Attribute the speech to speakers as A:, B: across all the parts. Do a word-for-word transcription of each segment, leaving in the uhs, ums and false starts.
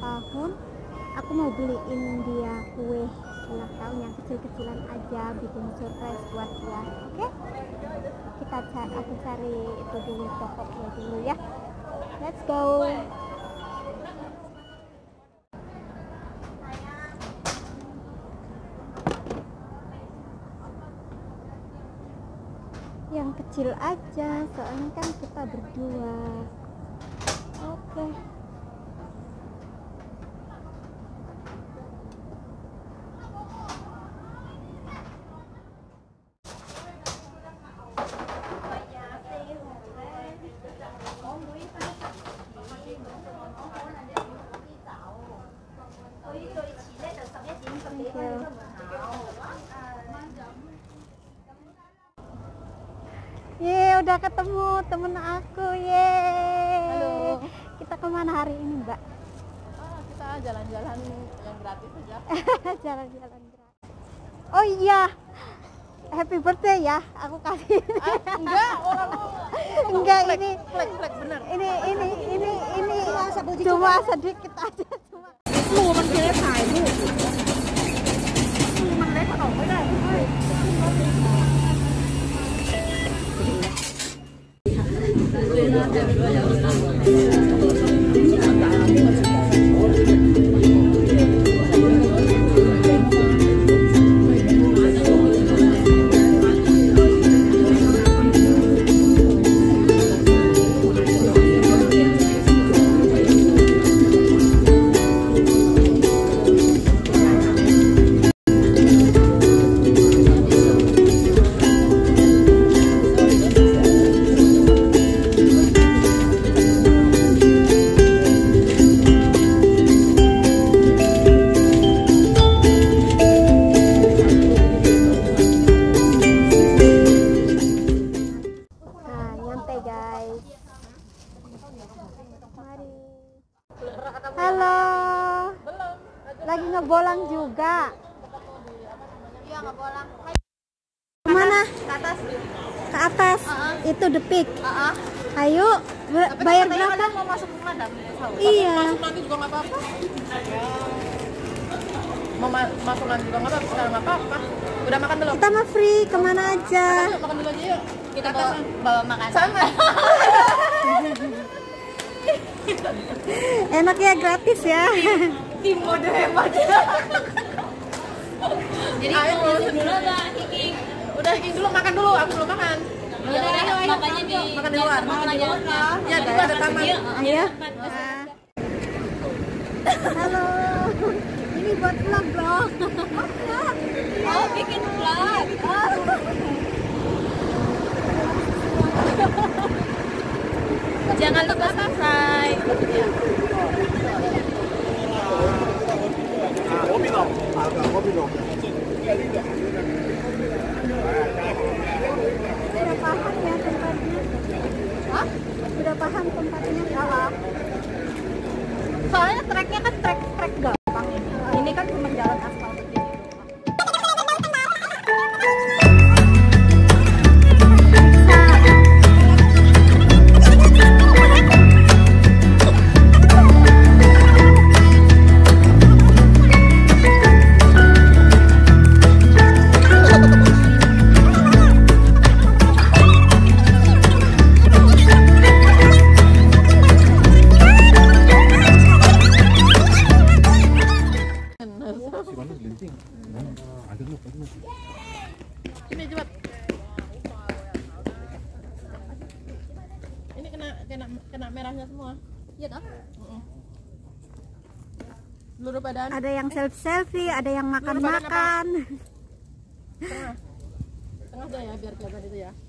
A: tahun. Aku mau beliin dia kue ulang tahun yang kecil-kecilan aja, bikin surprise buat dia. Oke? Okay? Kita cari, aku cari itu dulu, tokonya dulu ya. Let's go. Yang kecil aja, soalnya kan kita berdua. Oke. Okay. Ye, udah ketemu temen aku, ye.
B: Halo.
A: Kita kemana hari ini, Mbak?
B: Ah, kita jalan-jalan yang gratis aja.
A: Jalan-jalan gratis. Oh iya, happy birthday ya, aku kasih.
B: Ah, enggak, orang
A: enggak
B: flag,
A: ini,
B: flag, flag, bener.
A: ini, ini, ini, ini cuma sedikit aja, cuma.
B: ลูกมันเจ๊ถ่ายรูปมันเล็กมันออกไม่ได้
A: Halo, lagi ngebolang juga.
B: Iya, ngebolang.
A: Kemana?
B: Ke atas.
A: Ke atas.
B: Uh-uh.
A: Itu the peak.
B: Uh-uh.
A: Ayo, b- bayar berapa?
B: Mau masuk ke madam.
A: Iya.
B: Masuk nanti juga nggak apa-apa. Mau ma masuk nanti juga nggak apa-apa. Sekarang nggak apa-apa. Udah makan belum?
A: Kita mah free, kemana aja?
B: Makan, yuk, makan dulu aja yuk. Kita bawa, bawa makanan. Sama.
A: Enak ya, gratis ya.
B: Tim mode hebat. Jadi mau dulu lah, Hiking. Udah Hiking dulu, makan dulu. Aku belum makan.
C: Ya udah, ayo, ayo, makannya di
B: makan di luar. Makan di luar. Ya, di luar ada taman.
A: Ayo. Halo. Ini buat vlog loh.
C: Oh, bikin vlog. Jangan lupa subscribe.
A: Udah paham ya tempatnya?
B: Hah?
A: Udah paham tempatnya?
B: Salah. Soalnya treknya kan trek-trek gampang ini. Ini kan cuma jalan aspal begini. Ini cepat. Ini kena kena kena merahnya semua. Iya toh? Heeh. Seluruh badan.
A: Ada yang selfie, ada yang makan-makan.
B: Tengah. Tengah aja ya biar kelihatan itu ya.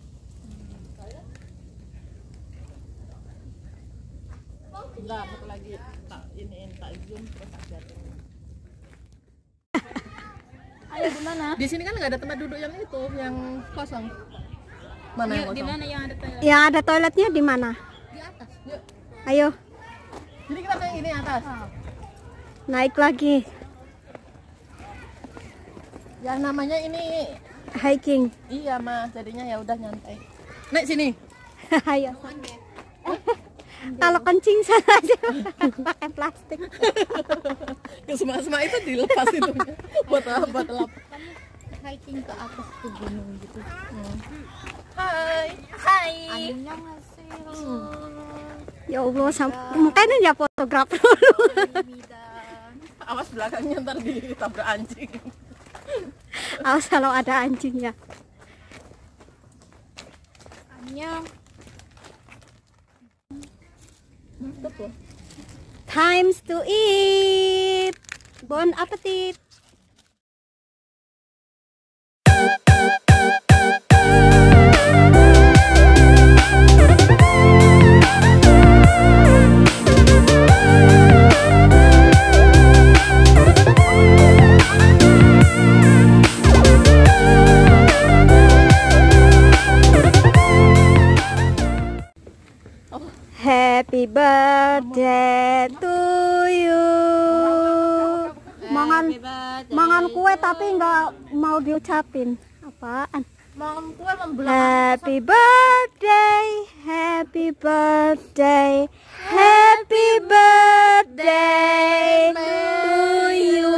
B: Enggak, satu lagi tak iniin tak zoom terus tak jatuh.
C: Ayo di mana?
B: Di sini kan nggak ada tempat duduk yang itu, yang kosong. Mana yang
C: Yuk, di
B: kosong?
C: mana yang ada toilet?
A: Yang ada toiletnya di mana?
B: Di atas. Yuk.
A: Ayo,
B: Jadi kita kayak gini atas.
A: naik lagi.
B: Ya namanya ini
A: Hiking.
B: iya Mas, jadinya ya udah nyantai. Naik sini.
A: Ayo. Kalau kencing sana aja pakai plastik.
B: Ke semak-semak itu dilepas itu. Buat apa? Buat lap.
C: Hiking ke atas tuh gunung gitu.
B: Hai.
C: Hai.
A: Anginnya ngasih. Ya Allah, sampai makanya ya fotografer dulu.
B: Awas belakangnya ntar ditabrak anjing.
A: Awas kalau ada anjingnya.
C: Annyeong. Mantap loh.
A: Times to eat. Bon appetit. Happy birthday to you. Mangan mangan kue tapi nggak mau diucapin. Apaan?
B: Mau kue membelah.
A: Happy birthday, happy birthday, happy birthday to you.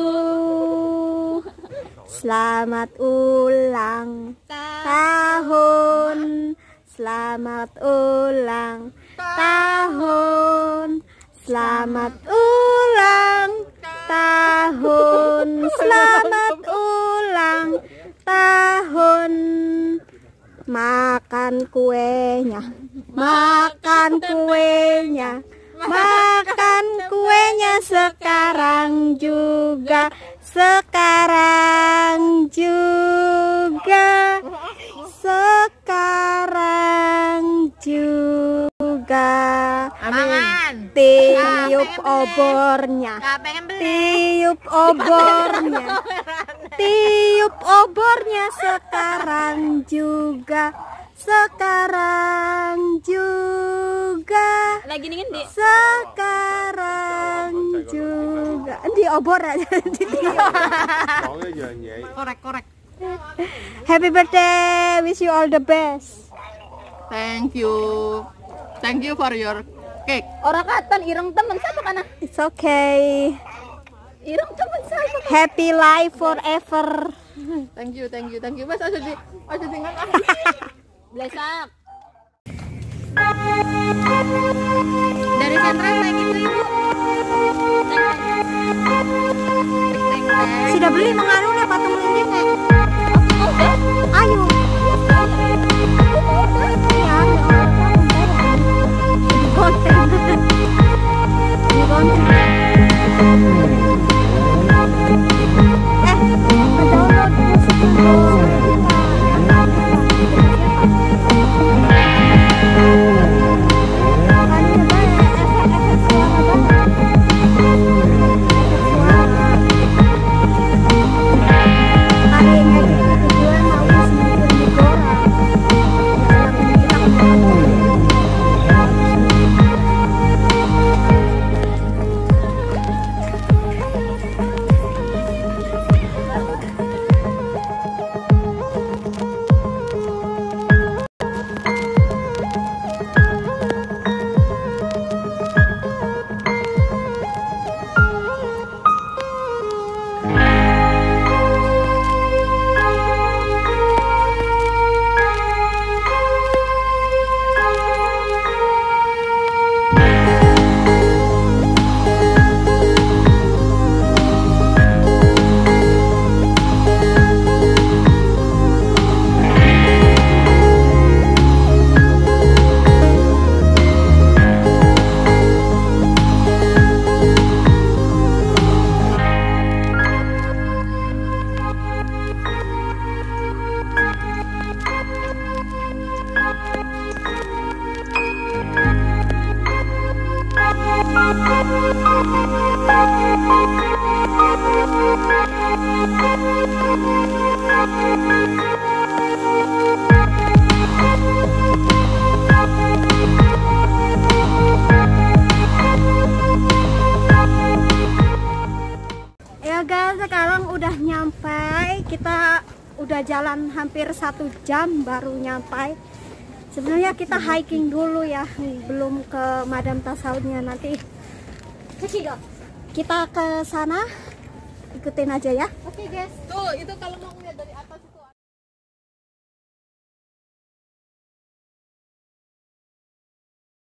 A: Selamat ulang tahun. Selamat ulang tahun. Selamat ulang tahun. Selamat ulang tahun. Makan kuenya. Makan kuenya. Makan kuenya sekarang juga. Sekarang juga. Sekarang juga.
B: Amin.
A: Tiup obornya. Tiup obornya. Tiup obornya sekarang juga. Sekarang juga.
C: Lagi nih di.
A: Sekarang juga. Di obor aja.
B: Korek korek.
A: Happy birthday. Wish you all the best.
B: Thank you. Thank you for your cake.
C: Orang katan ireng temen satu kana.
A: It's okay.
C: Ireng temen satu.
A: Happy life forever.
B: Thank you, thank you, thank you. Mas aja di aja dengan
C: Blesak.
A: Dari sentral naik itu ibu. Sudah beli mengaruhnya patung lilingnya. Ayo. Ya, konten. Ini konten. Eh, download musik dulu. Ya guys, sekarang udah nyampe. Kita udah jalan hampir satu jam baru nyampe. Sebenarnya kita hiking dulu ya, belum ke Madam Tussaudsnya. Nanti kita ke sana, ikutin aja ya.
B: Oke guys, tuh itu kalau mau ngeliat dari atas